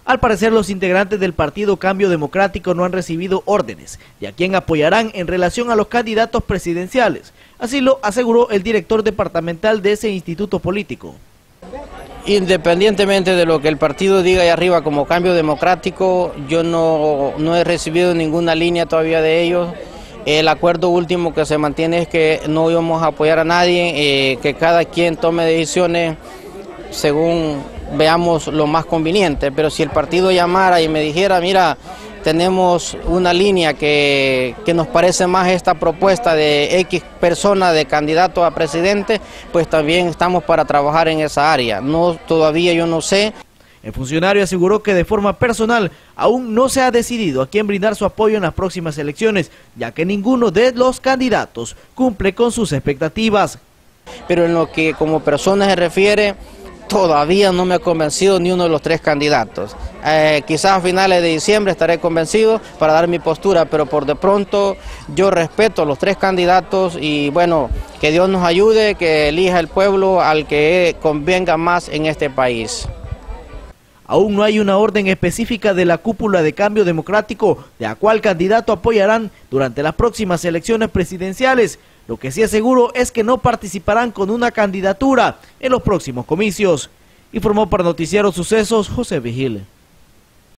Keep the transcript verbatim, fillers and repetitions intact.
Al parecer, los integrantes del Partido Cambio Democrático no han recibido órdenes de a quién apoyarán en relación a los candidatos presidenciales. Así lo aseguró el director departamental de ese instituto político. Independientemente de lo que el partido diga ahí arriba como Cambio Democrático, yo no, no he recibido ninguna línea todavía de ellos. El acuerdo último que se mantiene es que no íbamos a apoyar a nadie, eh, que cada quien tome decisiones según veamos lo más conveniente, pero si el partido llamara y me dijera, mira, tenemos una línea que, que nos parece más esta propuesta de X persona de candidato a presidente, pues también estamos para trabajar en esa área. No, todavía yo no sé. El funcionario aseguró que de forma personal aún no se ha decidido a quién brindar su apoyo en las próximas elecciones, ya que ninguno de los candidatos cumple con sus expectativas. Pero en lo que como persona se refiere, todavía no me ha convencido ni uno de los tres candidatos. Eh, quizás a finales de diciembre estaré convencido para dar mi postura, pero por de pronto yo respeto a los tres candidatos y bueno, que Dios nos ayude, que elija el pueblo al que convenga más en este país. Aún no hay una orden específica de la cúpula de Cambio Democrático de a cuál candidato apoyarán durante las próximas elecciones presidenciales. Lo que sí es seguro es que no participarán con una candidatura en los próximos comicios. Informó para Noticiero Sucesos José Vigil.